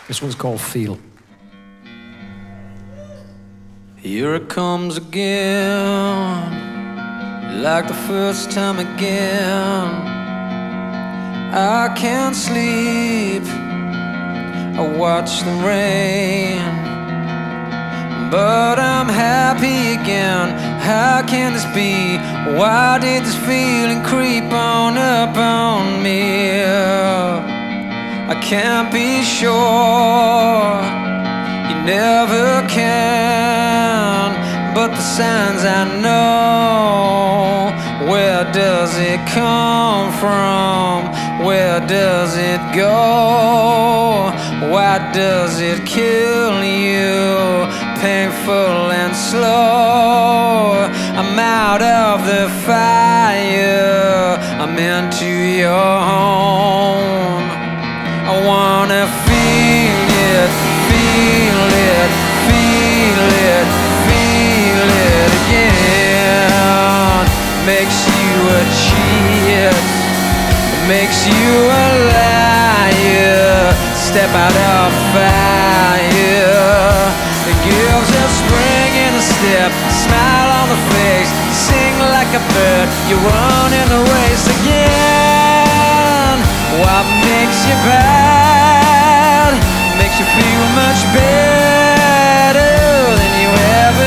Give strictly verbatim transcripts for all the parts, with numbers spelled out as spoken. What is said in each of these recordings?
This one's called Feel. Here it comes again, like the first time again. I can't sleep, I watch the rain, but I'm happy again. How can this be? Why did this feeling creep on up on me? I can't be sure, you never can, but the signs I know. Where does it come from? Where does it go? Why does it kill you? Painful and slow. I'm out of the fire, I'm into your home. I wanna feel it, feel it, feel it, feel it again. Makes you a cheat, makes you a liar. Step out of fire. It gives a spring in the step, smile on the face, sing like a bird, you run in the race again. What makes you bad? Makes you feel much better than you ever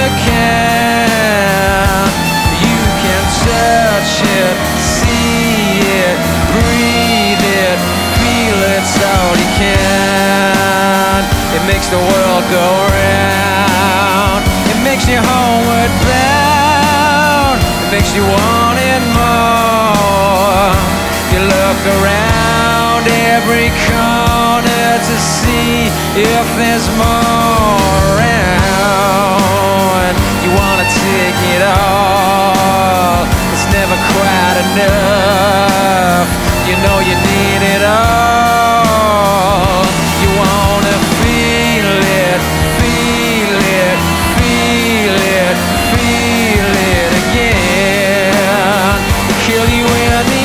can. You can touch it, see it, breathe it, feel it's all you can. It makes the world go round, it makes you homeward bound, it makes you want it more. You look around every corner to see if there's more around. You wanna take it all, it's never quite enough. You know you need it all. You wanna feel it, feel it, feel it, feel it again. Kill you in the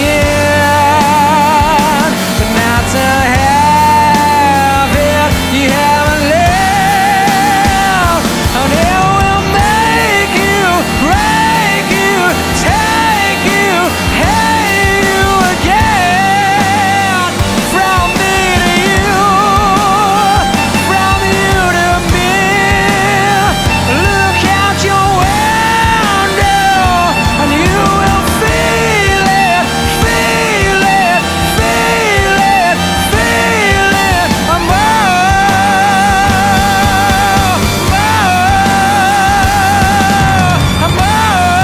end, but not to have it. You haven't lived, and it will make you, break you, take you, hate you again. From me to you, from you to me. Look out your window, and you will feel it, feel it, feel it, feel it. More, more, more.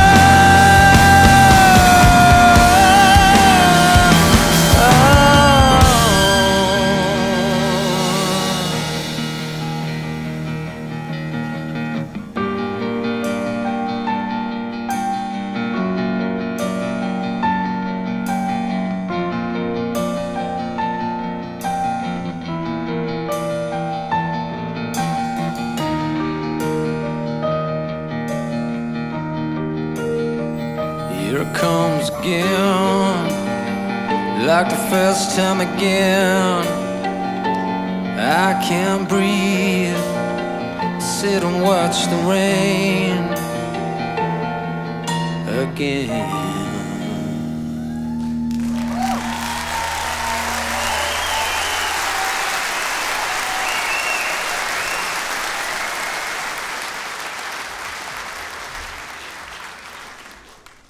Here it comes again, like the first time again. I can't breathe, sit and watch the rain again.